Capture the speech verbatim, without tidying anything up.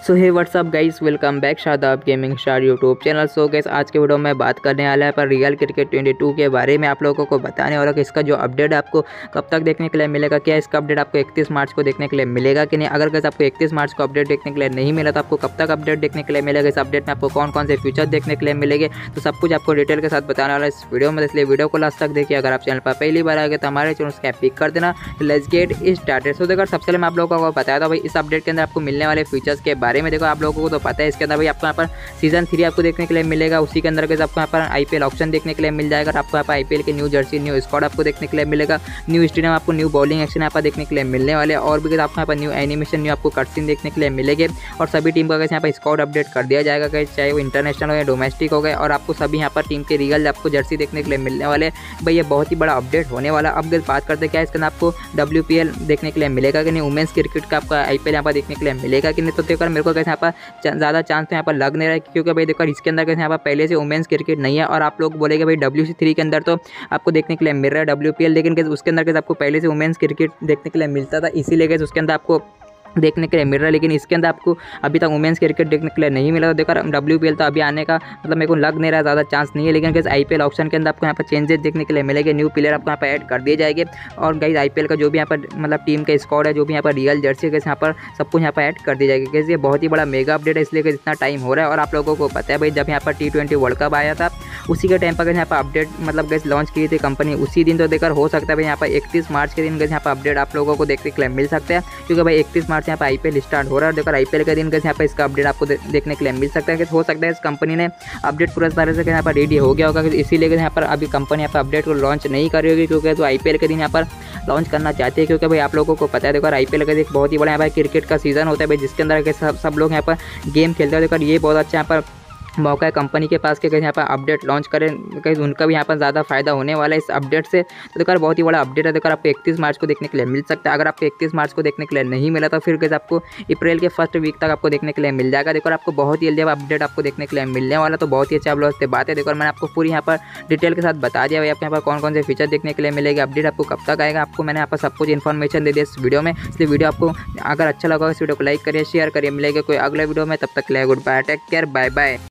सो hey whatsapp guys, welcome back Shadab gaming star YouTube channel. So guys, आज के video में बात करने वाला है पर रियल क्रिकेट बाईस के बारे में आप लोगों को बताने वाला कि इसका जो अपडेट आपको कब तक देखने के लिए मिलेगा, क्या इसका अपडेट आपको इकतीस मार्च को देखने के लिए मिलेगा कि नहीं। अगर गाइस आपको इकतीस मार्च को अपडेट देखने के लिए नहीं मिला तो आपको कब तक अपडेट देखने के लिए मिलेगा, इस अपडेट में आपको कौन कौन से फीचर देखने के लिए मिलेंगे, तो सब कुछ आपको डिटेल के साथ बताने वाला है इस वीडियो में। इसलिए वीडियो को लास्ट तक देखिए। अगर आप चैनल पर पहली बार आ गए तो हमारे चैनल को पिक कर देना। Let's get started. सो देखो, सबसे पहले मैं आप लोगों को बताया था भाई इस अपडेट के अंदर आपको मिलने वाले फीचर्स के बारे में। देखो, आप लोगों को तो पता है इसके अंदर भाई आपको यहाँ पर सीजन थ्री आपको देखने के लिए मिलेगा। उसी के अंदर के आपको यहाँ पर आईपीएल ऑप्शन देखने के लिए मिल जाएगा। आपको यहाँ पर आईपीएल के न्यू जर्सी, न्यू स्क्वाड आपको देखने के लिए मिलेगा। न्यू स्टेडियम, आपको न्यू बॉलिंग एक्शन यहाँ पर देखने के लिए मिलने वाले, और भी आपको यहाँ पर न्यू एनिमेशन, न्यू आपको कटसीन देखने के लिए मिलेंगे। और सभी टीम का यहाँ पर स्क्वाड अपडेट कर दिया जाएगा, चाहे वो इंटरनेशनल हो या डोमेस्टिक हो गए। और आपको सभी यहाँ पर टीम के रियल आपको जर्सी देखने के लिए मिलने वाले। भाई ये बहुत ही बड़ा अपडेट होने वाला। अब बात करते हैं क्या इसके अंदर आपको डब्ल्यूपीएल देखने के लिए मिलेगा कि नहीं, वुमेन्स क्रिकेट का आपका आईपीएल यहाँ पर देखने के लिए मिलेगा कि नहीं। तो देखकर मेरे को कैसे यहाँ पर ज़्यादा चांस तो यहाँ पर लग नहीं रहा है, क्योंकि भाई देखो इसके अंदर कैसे यहाँ पर पहले से वुमेन्स क्रिकेट नहीं है। और आप लोग बोलेंगे भाई डब्ल्यू सी थ्री के अंदर तो आपको देखने के लिए मिल रहा है डब्ल्यूपीएल, लेकिन कैसे उसके अंदर कैसे आपको पहले से वुमेन्स क्रिकेट देखने के लिए मिलता था, इसीलिए कैसे उसके अंदर आपको देखने के लिए मिल रहा है। लेकिन इसके अंदर आपको अभी तक वुमेन्स क्रिकेट देखने के लिए नहीं मिला। तो देखकर डब्ल्यूपीएल तो अभी आने का मतलब मेरे को लग नहीं रहा, ज़्यादा चांस नहीं है। लेकिन कैसे आईपीएल ऑप्शन के अंदर आपको यहाँ पर चेंजेस देखने के लिए मिलेंगे, न्यू प्लेयर आपको यहाँ पर ऐड कर दिए जाएंगे। और गाइस आईपीएल का जो भी यहाँ पर मतलब टीम का स्क्वाड है, जो भी यहाँ पर रियल जर्सी है, यहाँ पर सब कुछ यहाँ पर ऐड कर दिया जाएगा। कैसे ये बहुत ही बड़ा मेगा अपडेट है, इसलिए कि इतना टाइम हो रहा है। और आप लोगों को पता है भाई जब यहाँ पर टी ट्वेंटी वर्ल्ड कप आया था उसी के टाइम पर यहाँ पर अपडेट मतलब गैस लॉन्च की थी कंपनी उसी दिन। तो देखकर हो सकता है भाई यहाँ पर इकतीस मार्च के दिन गैस यहाँ पर अपडेट आप लोगों को देखने के लिए मिल सकता है, क्योंकि भाई इकतीस मार्च यहाँ पर आईपीएल स्टार्ट हो रहा है। देखो आईपीएल के दिन कैसे यहाँ पर इसका अपडेट आपको दे, देखने के लिए मिल सकता है। हो सकता है इस कंपनी ने अपडेट पूरा तरह से यहाँ पर रेडी हो गया होगा, इसीलिए यहाँ पर अभी कंपनी यहाँ पर अपडेट को लॉन्च नहीं कर रही होगी, क्योंकि तो आईपीएल के दिन यहाँ पर लॉन्च करना चाहते हैं। क्योंकि भाई आप लोगों को पता है देखो आईपीएल का एक बहुत ही बड़ा यहाँ पर क्रिकेट का सीजन होता है भाई, जिसके अंदर सब सब लोग यहाँ पर गेम खेलते हैं। देखो ये बहुत अच्छा यहाँ पर मौका है कंपनी के पास कि कहीं यहाँ पर अपडेट लॉन्च करें, कहीं उनका भी यहाँ पर ज़्यादा फायदा होने वाला है इस अपडेट से। तो देखो बहुत ही बड़ा अपडेट है। देखो आपको इकतीस मार्च को देखने के लिए मिल सकता है। अगर आपको इकतीस मार्च को देखने के लिए नहीं मिला तो फिर कैसे आपको अप्रैल के फर्स्ट वीक तक आपको देखने के लिए मिल जाएगा। देखो आपको बहुत ही जल्दी अपडेट आपको देखने के लिए मिलने वाला, तो बहुत ही अच्छा आप लोगों से बात है। देखो मैंने आपको पूरी यहाँ पर डिटेल के साथ बता दिया भाई आपके यहाँ पर कौन कौन से फीचर देखने के लिए मिलेगा, अपडेट आपको कब तक आएगा, आपको मैंने यहाँ पर सब कुछ इन्फॉर्मेशन दे दिया इस वीडियो में। इसलिए वीडियो आपको अगर अच्छा लगा इस वीडियो को लाइक करिए, शेयर करिए। मिलेगा कोई अगले वीडियो में, तब तक के लिए good bye, take care, bye bye.